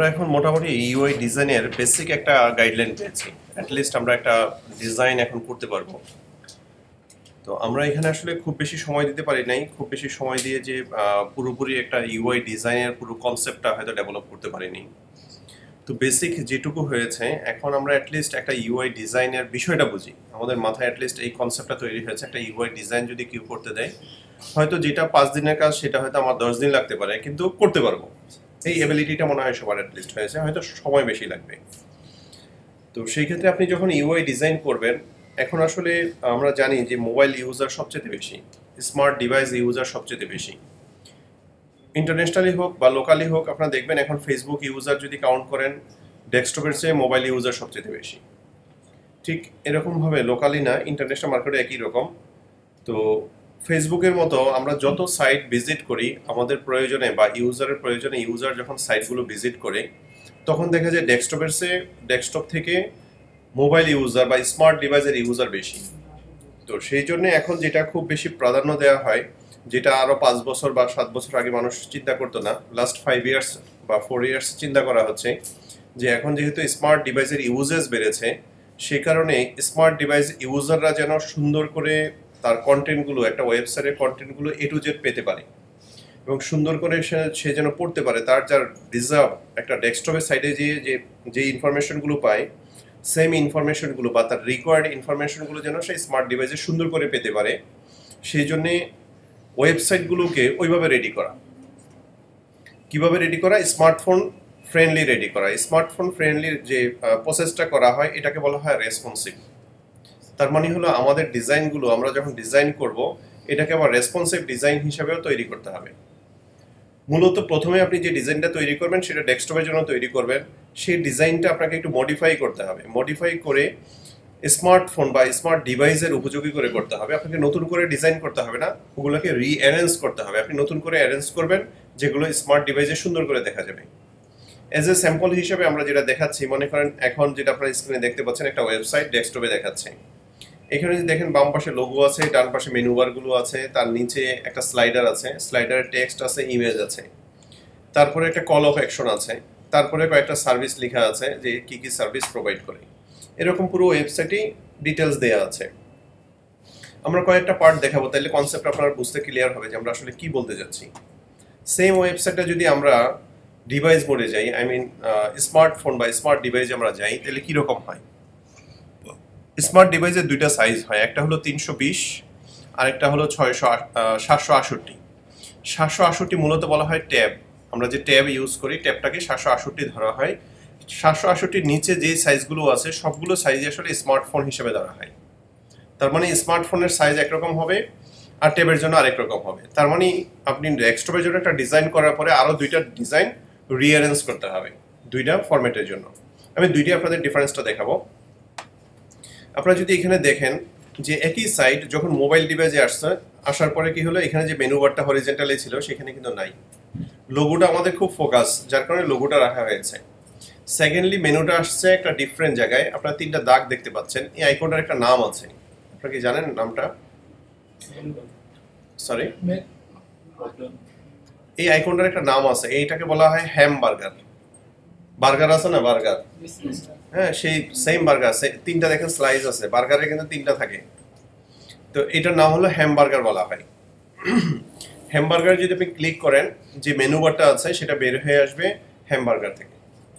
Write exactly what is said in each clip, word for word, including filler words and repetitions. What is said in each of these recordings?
আমরা এখন মোটামুটি ইউআই ডিজাইনের বেসিক একটা গাইডলাইন পেয়েছি। অ্যাটলিস্ট আমরা একটা ডিজাইন এখন করতে পারবো। তো আমরা এখানে আসলে খুব বেশি সময় দিতে পারি নাই, খুব বেশি সময় দিয়ে যে পুরোপুরি একটা ইউআই ডিজাইনের পুরো কনসেপ্টটা হয়তো ডেভেলপ করতে পারিনি। তো বেসিক যেটুকু হয়েছে, এখন আমরা অ্যাটলিস্ট একটা ইউআই ডিজাইনের বিষয়টা বুঝি, আমাদের মাথায় অ্যাটলিস্ট এই কনসেপ্টটা তৈরি হয়েছে। একটা ইউআই ডিজাইন যদি কেউ করতে দেয়, হয়তো যেটা পাঁচ দিনের কাজ সেটা হয়তো আমার দশ দিন লাগতে পারে, কিন্তু করতে পারবো। এই এবিলিটিটা মনে হয় সবার অ্যাটলিস্ট হয়েছে, হয়তো সময় বেশি লাগবে। তো সেই ক্ষেত্রে আপনি যখন ইউআই ডিজাইন করবেন, এখন আসলে আমরা জানি যে মোবাইল ইউজার সবচেয়ে বেশি, স্মার্ট ডিভাইস ইউজার সবচেয়ে বেশি। ইন্টারন্যাশনালি হোক বা লোকালি হোক, আপনারা দেখবেন এখন ফেসবুক ইউজার যদি কাউন্ট করেন, ডেস্কটপের চেয়ে মোবাইল ইউজার সবচেয়ে বেশি। ঠিক এরকমভাবে লোকালি না, ইন্টারন্যাশনাল মার্কেটে একই রকম। তো ফেসবুকের মতো আমরা যত সাইট ভিজিট করি আমাদের প্রয়োজনে বা ইউজারের প্রয়োজনে, ইউজার যখন সাইটগুলো ভিজিট করে, তখন দেখা যায় ডেস্কটপের চেয়ে ডেস্কটপ থেকে মোবাইল ইউজার বা স্মার্ট ডিভাইসের ইউজার বেশি। তো সেই জন্য এখন যেটা খুব বেশি প্রাধান্য দেওয়া হয়, যেটা আরও পাঁচ বছর বা সাত বছর আগে মানুষ চিন্তা করতো না, লাস্ট ফাইভ ইয়ার্স বা ফোর ইয়ার্স চিন্তা করা হচ্ছে যে এখন যেহেতু স্মার্ট ডিভাইসের ইউজেস বেড়েছে, সে কারণে স্মার্ট ডিভাইস ইউজাররা যেন সুন্দর করে তার কন্টেন্টগুলো, একটা ওয়েবসাইটের কন্টেন্টগুলো এ টু জেড পেতে পারে এবং সুন্দর করে সে সে যেন পড়তে পারে। তার যার ডিজার্ভ একটা ডেস্কটপের সাইডে যে যে ইনফরমেশনগুলো পায়, সেম ইনফরমেশনগুলো বা তার রিকোয়ার্ড ইনফরমেশনগুলো যেন সেই স্মার্ট ডিভাইসে সুন্দর করে পেতে পারে, সেই জন্যে ওয়েবসাইটগুলোকে ওইভাবে রেডি করা। কিভাবে রেডি করা? স্মার্টফোন ফ্রেন্ডলি রেডি করা। স্মার্টফোন ফ্রেন্ডলি যে প্রসেসটা করা হয়, এটাকে বলা হয় রেসপন্সিভ। তার মানে হলো আমাদের ডিজাইনগুলো আমরা যখন ডিজাইন করব, এটাকে আবার রেসপন্সিভ ডিজাইন হিসাবেও তৈরি করতে হবে। মূলত প্রথমে আপনি যে ডিজাইনটা তৈরি করবেন সেটা ডেস্কটপের জন্য তৈরি করবেন, সেই ডিজাইনটা আপনাকে একটু মডিফাই করতে হবে। মডিফাই করে স্মার্টফোন বা স্মার্ট ডিভাইসের উপযোগী করে করতে হবে। আপনাকে নতুন করে ডিজাইন করতে হবে না, ওগুলোকে রিঅ্যারেঞ্জ করতে হবে। আপনি নতুন করে অ্যারেঞ্জ করবেন যেগুলো স্মার্ট ডিভাইসে সুন্দর করে দেখা যাবে। এজ এ স্যাম্পল হিসেবে আমরা যেটা দেখাচ্ছি, মনে করেন এখন যেটা আপনার স্ক্রিনে দেখতে পাচ্ছেন একটা ওয়েবসাইট ডেস্কটপে দেখাচ্ছে। এখানে যদি দেখেন বাম পাশে লোগো আছে, ডান পাশে মেনু বারগুলো আছে, তার নিচে একটা স্লাইডার আছে, স্লাইডারের টেক্সট আছে, ইমেজ আছে, তারপরে একটা কল অফ অ্যাকশন আছে, তারপরে কয়েকটা সার্ভিস লেখা আছে যে কি কি সার্ভিস প্রোভাইড করে। এরকম পুরো ওয়েবসাইটই ডিটেলস দেওয়া আছে। আমরা কয়েকটা পার্ট দেখাবো, তাহলে কনসেপ্ট আপনারা বুঝতে ক্লিয়ার হবে যে আমরা আসলে কি বলতে যাচ্ছি। সেম ওয়েবসাইটটা যদি আমরা ডিভাইস মোডে যাই, আই মিন স্মার্টফোন বা স্মার্ট ডিভাইসে আমরা যাই, তাহলে কীরকম হয়? স্মার্ট ডিভাইসের দুইটা সাইজ হয়, একটা হলো তিনশো বিশ আর একটা হলো ছয়শো সাতশো আষট্টি। সাতশো আষট্টি মূলত বলা হয় ট্যাব। আমরা যে ট্যাব ইউজ করি, ট্যাবটাকে সাতশো আষট্টি ধরা হয়। সাতশো আষট্টির নিচে যে সাইজগুলো আছে সবগুলো সাইজ আসলে স্মার্টফোন হিসেবে ধরা হয়। তার মানে স্মার্টফোনের সাইজ একরকম হবে আর ট্যাবের জন্য আরেক রকম হবে। তার মানে আপনি ডেস্কটপের জন্য একটা ডিজাইন করার পরে আরও দুইটা ডিজাইন রিঅ্যারেঞ্জ করতে হবে দুইটা ফরম্যাটের জন্য। আমি দুইটি আপনাদের ডিফারেন্সটা দেখাবো। আপনারা যদি এখানে দেখেন যে একই সাইট যখন মোবাইল ডিভাইসে আসছে, আসার পরে কি হলো, এখানে যে মেনু বারটা হরিজেন্টালি ছিল সেখানে কিন্তু নাই। লোগোটা আমাদের খুব ফোকাস, যার কারণে লোগোটা রাখা হয়েছে। সেকেন্ডলি মেনুটা আসছে একটা ডিফারেন্ট জায়গায়, আপনারা তিনটা দাগ দেখতে পাচ্ছেন। এই আইকনটার একটা নাম আছে, আপনারা কি জানেন নামটা? সরি, এই আইকনটার একটা নাম আছে, এইটাকে বলা হয় হ্যামবার্গার। বার্গার আছে না, বার্গার, হ্যাঁ, সেই সেম বার্গার। তিনটা দেখেন স্লাইস আছে, বার্গারে কিন্তু তিনটা থাকে। তো এটার নাম হলো হ্যামবার্গার বলা হয়। হ্যামবার্গার যদি আপনি ক্লিক করেন, যে মেনু বারটা আছে সেটা বের হয়ে আসবে হ্যামবার্গার থেকে।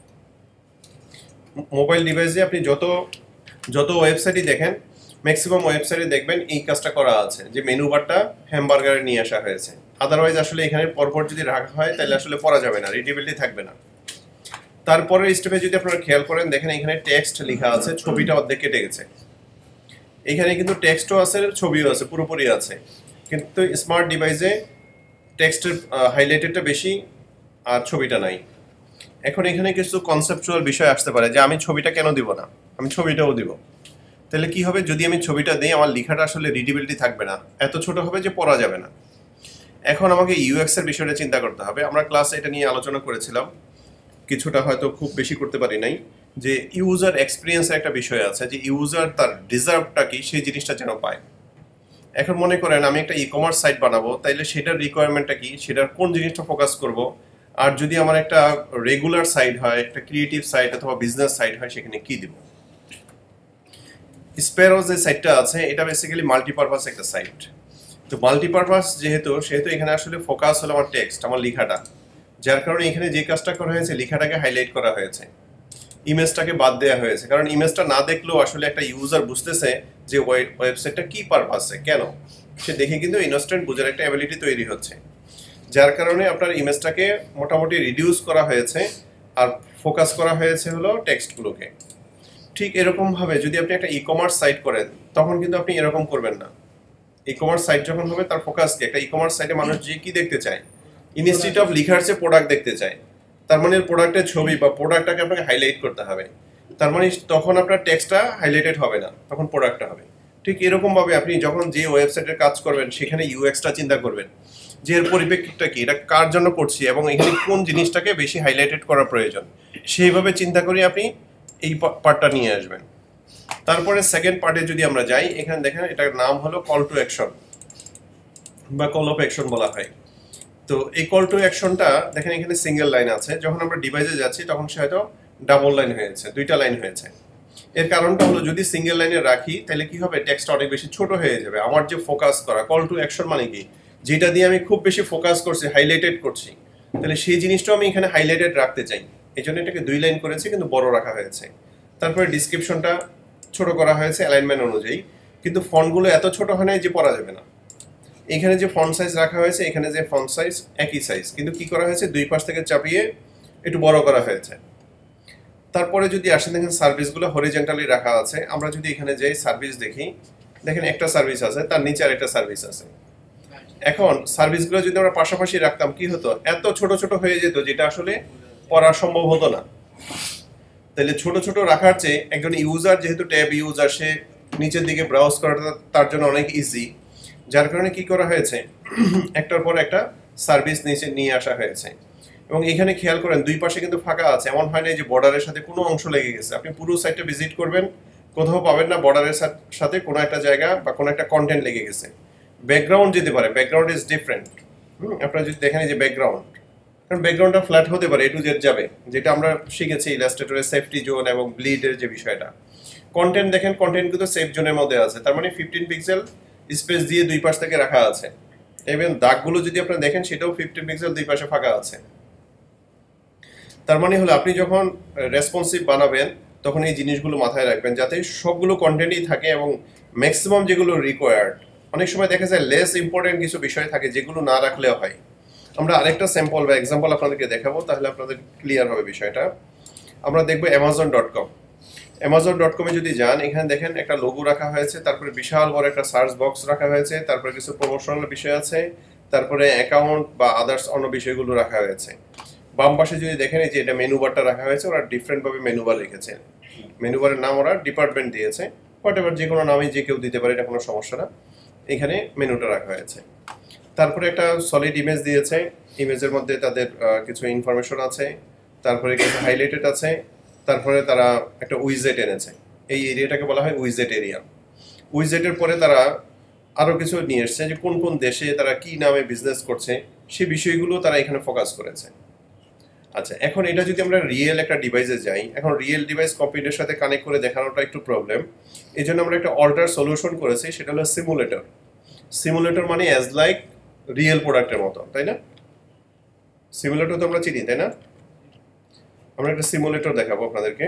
মোবাইল ডিভাইসে আপনি যত যত ওয়েবসাইটই দেখেন, ম্যাক্সিমাম ওয়েবসাইটে দেখবেন এই কাজটা করা আছে, যে মেনু বারটা হ্যামবার্গারে নিয়ে আসা হয়েছে। আদারওয়াইজ আসলে এখানে পরপর যদি রাখা হয় তাহলে আসলে পড়া যাবে না, রিডেবিলিটি থাকবে না। তারপরে স্টেপে যদি আপনারা খেয়াল করেন, দেখেন এখানে টেক্সট লেখা আছে, ছবিটা অর্ধেক কেটে গেছে। এখানে কিন্তু টেক্সটও আছে, ছবিও আছে, পুরোপুরি আছে। কিন্তু স্মার্ট ডিভাইসে টেক্সটের হাইলাইটেডটা বেশি আর ছবিটা নাই। এখন এখানে কিছু কনসেপচুয়াল বিষয় আসতে পারে যে আমি ছবিটা কেন দিব না, আমি ছবিটাও দিব। তাহলে কি হবে, যদি আমি ছবিটা দিই আমার লেখাটা আসলে রিডেবিলিটি থাকবে না, এত ছোট হবে যে পড়া যাবে না। এখন আমাকে ইউএক্স এর বিষয়টা চিন্তা করতে হবে। আমরা ক্লাসে এটা নিয়ে আলোচনা করেছিলাম, কিছুটা হয়তো খুব বেশি করতে পারি নাই, যে ইউজার এক্সপিরিয়েন্সের একটা বিষয় আছে, যে ইউজার তার ডিজার্ভটা কি সেই জিনিসটা যেন পায়। এখন মনে করেন আমি একটা ই কমার্স সাইট বানাবো, তাইলে সেটার রিকোয়ারমেন্টটা কি, সেটার কোন জিনিসটা ফোকাস করব, আর যদি আমার একটা রেগুলার সাইট হয়, একটা ক্রিয়েটিভ সাইট অথবা বিজনেস সাইট হয়, সেখানে কি দিব। স্প্যারো যে সাইটটা আছে এটা বেসিক্যালি মাল্টিপারপাস একটা সাইট। তো মাল্টিপারপাস যেহেতু সেহেতু এখানে আসলে ফোকাস হলো আমার টেক্সট, আমার লেখাটা, যার কারণে এখানে যে কাজটা করা হয়েছে লেখাটাকে হাইলাইট করা হয়েছে, ইমেজটাকে বাদ দেওয়া হয়েছে। কারণ ইমেজটা না দেখলেও আসলে একটা ইউজার বুঝতেছে যে ওয়েবসাইটটা কি পারপাসে, কেন, সে দেখে কিন্তু ইনস্ট্যান্ট বোঝার একটা অ্যাবিলিটি তৈরি হচ্ছে। যার কারণে আপনার ইমেজটাকে মোটামুটি রিডিউস করা হয়েছে আর ফোকাস করা হয়েছে হলো টেক্সটগুলোকে। ঠিক এরকমভাবে যদি আপনি একটা ই কমার্স সাইট করেন তখন কিন্তু আপনি এরকম করবেন না। ই কমার্স সাইট যখন হবে তার ফোকাস কি, একটা ই কমার্স সাইটে মানুষ যে কি দেখতে চায়, ইনস্টিটিউট অফ লিখার চেয়ে প্রোডাক্ট দেখতে চায়, তার মানে প্রোডাক্টের ছবি বা প্রোডাক্টটাকে আপনাকে হাইলাইট করতে হবে। তার মানে তখন আপনার টেক্সটটা হাইলাইটেড হবে না, তখন প্রোডাক্টটা হবে। ঠিক এরকমভাবে আপনি যখন যে ওয়েবসাইটের কাজ করবেন সেখানে ইউএক্সটা চিন্তা করবেন যে এর পরিপ্রেক্ষিতটা কি, এটা কার জন্য করছি এবং এখানে কোন জিনিসটাকে বেশি হাইলাইটেড করা প্রয়োজন, সেইভাবে চিন্তা করে আপনি এই পার্টটা নিয়ে আসবেন। তারপরে সেকেন্ড পার্টে যদি আমরা যাই, এখানে দেখেন এটার নাম হলো কল টু অ্যাকশন বা কল অফ অ্যাকশন বলা হয়। তো এই কল টু অ্যাকশনটা দেখেন এখানে সিঙ্গেল লাইন আছে, যখন আমরা ডিভাইসে যাচ্ছি তখন সে হয়তো ডাবল লাইন হয়েছে, দুইটা লাইন হয়েছে। এর কারণটা হলো যদি সিঙ্গেল লাইনে রাখি তাহলে কি হবে, টেক্সটটা অনেক বেশি ছোট হয়ে যাবে। আমার যে ফোকাস করা, কল টু অ্যাকশন মানে কি, যেটা দিয়ে আমি খুব বেশি ফোকাস করছি, হাইলাইটেড করছি, তাহলে সেই জিনিসটাও আমি এখানে হাইলাইটেড রাখতে চাই, এই জন্য এটাকে দুই লাইন করেছি কিন্তু বড় রাখা হয়েছে। তারপরে ডিসক্রিপশনটা ছোট করা হয়েছে অ্যালাইনমেন্ট অনুযায়ী, কিন্তু ফন্টগুলো এত ছোট হয় না যে পড়া যাবে না। এখানে যে ফন্ট সাইজ রাখা হয়েছে, এখানে যে ফন্ট সাইজ একই সাইজ, কিন্তু কি করা হয়েছে, দুই পাশ থেকে চাপিয়ে একটু বড় করা হয়েছে। তারপরে যদি আসেন দেখেন সার্ভিসগুলো হরিজেন্টালি রাখা আছে। আমরা যদি এখানে যাই সার্ভিস দেখি, দেখেন একটা সার্ভিস আছে, তার নিচে আরেকটা সার্ভিস আছে। এখন সার্ভিসগুলো যদি আমরা পাশাপাশি রাখতাম কি হতো, এত ছোট ছোট হয়ে যেত যেটা আসলে পড়া সম্ভব হতো না। তাহলে ছোট ছোট রাখার চেয়ে একজন ইউজার, যেহেতু ট্যাব ইউজার, সে নিচের দিকে ব্রাউজ করাটা তার জন্য অনেক ইজি, যার কারণে কি করা হয়েছে, একটার পর একটা সার্ভিস নিচে নিয়ে আসা হয়েছে। এবং এখানে খেয়াল করেন দুই পাশে কিন্তু ফাঁকা আছে, এমন হয় না যে বর্ডারের সাথে কোনো অংশ লেগে গেছে। আপনি পুরো সাইটটা ভিজিট করবেন, কোথাও পাবেন না বর্ডারের সাথে কোনো একটা জায়গা বা কোনো একটা কন্টেন্ট লেগে গেছে। ব্যাকগ্রাউন্ড যেতে পারে, ব্যাকগ্রাউন্ড ইজ ডিফারেন্ট। হুম আপনারা যদি দেখেন যে ব্যাকগ্রাউন্ড, কারণ ব্যাকগ্রাউন্ডটা ফ্ল্যাট হতে পারে, এ টু জেড যাবে, যেটা আমরা শিখেছি ইলাস্ট্রেটরের সেফটি জোন এবং ব্লিডের যে বিষয়টা। কন্টেন্ট দেখেন, কন্টেন্ট কিন্তু সেফ জোনের মধ্যে আছে, তার মানে ফিফটিন পিক্সেল স্পেস দিয়ে দুই পাশ থেকে রাখা আছে। এবং দাগগুলো যদি আপনারা দেখেন সেটাও ফিফটিন পিক্সেল দুই পাশে ফাঁকা আছে। তার মানে হলো আপনি যখন রেসপন্সিভ বানাবেন তখন এই জিনিসগুলো মাথায় রাখবেন যাতে সবগুলো কন্টেন্টই থাকে এবং ম্যাক্সিমাম যেগুলো রিকোয়ার্ড। অনেক সময় দেখা যায় লেস ইম্পর্টেন্ট কিছু বিষয় থাকে যেগুলো না রাখলেও হয়। আমরা আরেকটা স্যাম্পল বা এক্সাম্পল আপনাদেরকে দেখাবো, তাহলে আপনাদের ক্লিয়ার হবে বিষয়টা। আমরা দেখবো Amazon dot com. Amazon dot কমে যদি যান, এখানে দেখেন একটা লোগো রাখা হয়েছে, তারপরে বিশাল বড় একটা সার্চ বক্স রাখা হয়েছে, তারপরে কিছু প্রমোশনাল বিষয় আছে, তারপরে অ্যাকাউন্ট বা আদার্স অন্য বিষয়গুলো রাখা হয়েছে। বাম পাশে যদি দেখেন যে এটা মেনু বারটা রাখা হয়েছে, ওরা ডিফারেন্টভাবে মেনু বার রেখেছে। মেনু বারের নাম ওরা ডিপার্টমেন্ট দিয়েছে, হোয়াট এভার, যে কোনো নামই যে কেউ দিতে পারে, এটা কোনো সমস্যা না। এখানে মেনুটা রাখা হয়েছে। তারপরে একটা সলিড ইমেজ দিয়েছে, ইমেজের মধ্যে তাদের কিছু ইনফরমেশন আছে, তারপরে কিছু হাইলাইটেড আছে, তারপরে তারা একটা উইজেট এনেছে। এই এরিয়াটাকে বলা হয় উইজেট এরিয়া। উইজেটের পরে তারা আরও কিছু নিয়ে এসছে, যে কোন কোন দেশে তারা কি নামে বিজনেস করছে, সেই বিষয়গুলো তারা এখানে ফোকাস করেছে। আচ্ছা, এখন এটা যদি আমরা রিয়েল একটা ডিভাইসে যাই, এখন রিয়েল ডিভাইস কম্পিউটারের সাথে কানেক্ট করে দেখানোটা একটু প্রবলেম, এই জন্য আমরা একটা অল্টার সলিউশন করেছি, সেটা হলো সিমুলেটর। সিমুলেটর মানে অ্যাজ লাইক রিয়েল প্রোডাক্টের মতো, তাই না? সিমুলেটর তো আমরা চিনি, তাই না? আমরা একটা সিমুলেটর দেখাবো আপনাদেরকে।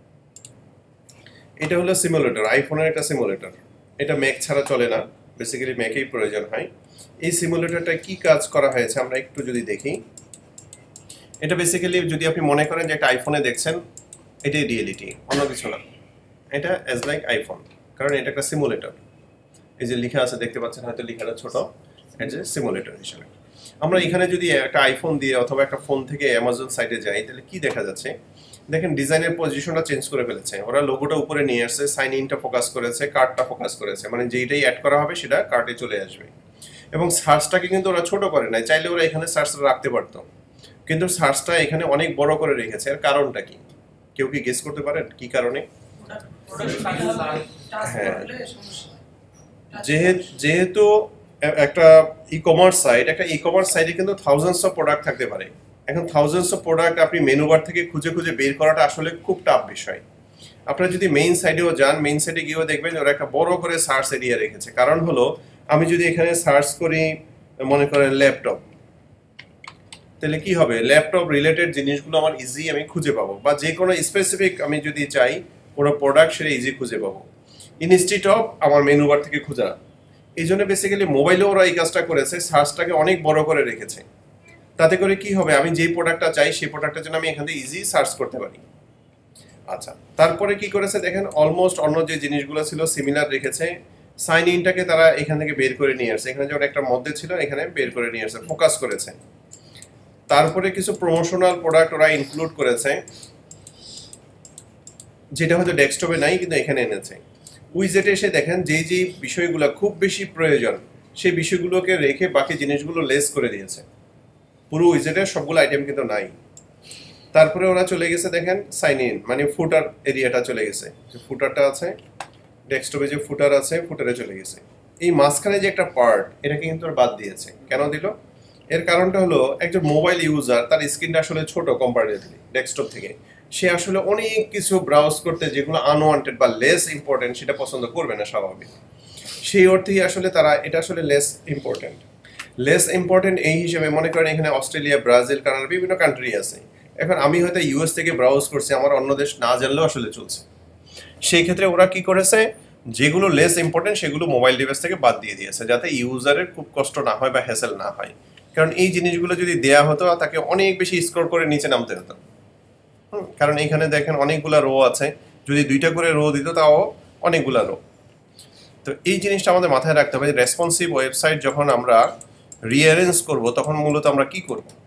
এটা হলো সিমুলেটর, আইফোনের একটা সিমুলেটর। এটা ম্যাক ছাড়া চলে না, বেসিক্যালি ম্যাকেই প্রয়োজন হয়। এই সিমুলেটরটা কি কাজ করা হয়েছে আমরা একটু যদি দেখি। এটা বেসিক্যালি যদি আপনি মনে করেন যে একটা আইফোনে দেখছেন, এটাই রিয়েলিটি, অন্য কিছু না। এটা অ্যাজ লাইক আইফোন, কারণ এটা একটা সিমুলেটর। এই যে লেখা আছে দেখতে পাচ্ছেন, হয়তো লেখাটা ছোট, এজ এ সিমুলেটর হিসেবে। আমরা এখানে যদি একটা আইফোন দিয়ে অথবা একটা ফোন থেকে অ্যামাজন সাইটে যাই, তাহলে কি দেখা যাচ্ছে, দেখেন ডিজাইনের পজিশনটা চেঞ্জ করে ফেলেছে। ওরা লোগোটা উপরে নিয়ে আসছে, সাইন ইনটা ফোকাস করেছে, কার্ডটা ফোকাস করেছে, মানে যেইটাই অ্যাড করা হবে সেটা কার্ডে চলে আসবে। এবং সার্চটাকে কিন্তু ওরা ছোট করে নাই, চাইলে ওরা এখানে সার্চটা রাখতে পারতো, কিন্তু সার্চটা এখানে অনেক বড় করে রেখেছে। এর কারণটা কি, কেউ কি গেস করতে পারেন কি কারণে? হ্যাঁ, যেহেতু একটা ই কমার্স সাইট, একটা ই কমার্স সাইটে কিন্তু থাউজেন্ডস অফ প্রোডাক্ট থাকতে পারে, এখন থাউজেন্ডস অফ প্রোডাক্ট আপনি মেনু বার থেকে খুঁজে খুঁজে বের করাটা আসলে খুব টাফ বিষয়। আপনারা যদি মেইন সাইডেও যান, মেইন সাইডে গিয়েও দেখবেন ওরা একটা বড় করে সার্চ এরিয়া রেখেছে। কারণ হলো আমি যদি এখানে সার্চ করি মনে করেন ল্যাপটপ, তাহলে কি হবে, ল্যাপটপ রিলেটেড জিনিসগুলো আমার ইজি আমি খুঁজে পাবো, বা যে কোনো স্পেসিফিক আমি যদি চাই কোনো প্রোডাক্ট সেটা ইজি খুঁজে পাবো ইনস্টিট অফ আমার মেনু বার থেকে খোঁজা। এই জন্য বেসিক্যালি মোবাইলেও ওরা এই কাজটা করেছে, সার্চটাকে অনেক বড় করে রেখেছে। তাতে করে কি হবে, আমি যেই প্রোডাক্টটা চাই সেই প্রোডাক্টের জন্য আমি এখান থেকে ইজি সার্চ করতে পারি। আচ্ছা, তারপরে কি করেছে দেখেন, অলমোস্ট অন্য যে জিনিসগুলো ছিল সিমিলার রেখেছে। সাইন ইনটাকে তারা এখান থেকে বের করে নিয়ে আসছে, এখানে যেমন একটা মধ্যে ছিল এখানে বের করে নিয়ে আসছে, ফোকাস করেছে। তারপরে কিছু প্রমোশনাল প্রোডাক্ট ওরা ইনক্লুড করেছে, যেটা হয়তো ডেস্কটপে নাই কিন্তু এখানে এনেছে। উইজেটে এসে দেখেন যেই যেই বিষয়গুলো খুব বেশি প্রয়োজন সেই বিষয়গুলোকে রেখে বাকি জিনিসগুলো লেস করে দিয়েছে। পুরো উইজেটের সবগুলো আইটেম কিন্তু নাই। তারপরে ওরা চলে গেছে দেখেন সাইন ইন, মানে ফুটার এরিয়াটা চলে গেছে, যে ফুটারটা আছে ডেস্কটপে, যে ফুটার আছে ফুটারে চলে গেছে। এই মাঝখানে যে একটা পার্ট এটাকে কিন্তু বাদ দিয়েছে। কেন দিল? এর কারণটা হলো একজন মোবাইল ইউজার, তার স্ক্রিনটা আসলে ছোট কম্পারেটিভলি ডেস্কটপ থেকে, সে আসলে অনেক কিছু ব্রাউজ করতে যেগুলো আনওয়ান্টেড বা লেস ইম্পর্টেন্ট সেটা পছন্দ করবে না স্বাভাবিক। সেই অর্থেই আসলে তারা এটা আসলে লেস ইম্পর্টেন্ট লেস ইম্পর্টেন্ট এই হিসেবে মনে করেন এখানে অস্ট্রেলিয়া, ব্রাজিল, কানাডা বিভিন্ন কান্ট্রি আছে। এখন আমি হয়তো ইউএস থেকে ব্রাউজ করছি, আমার অন্য দেশ না জানলেও আসলে চলছে। সেই ক্ষেত্রে ওরা কি করেছে, যেগুলো লেস ইম্পর্টেন্ট সেগুলো মোবাইল ডিভাইস থেকে বাদ দিয়ে দিয়েছে, যাতে ইউজারের খুব কষ্ট না হয় বা হ্যাসেল না হয়। কারণ এই জিনিসগুলো যদি দেয়া হতো তাকে অনেক বেশি স্ক্রল করে নিচে নামতে হতো। হুম, কারণ এখানে দেখেন অনেকগুলা রো আছে, যদি দুইটা করে রো দিত তাও অনেকগুলা রো। তো এই জিনিসটা আমাদের মাথায় রাখতে হবে, রেসপন্সিভ ওয়েবসাইট যখন আমরা রিঅ্যারেঞ্জ করব তখন মূলত আমরা কি করব।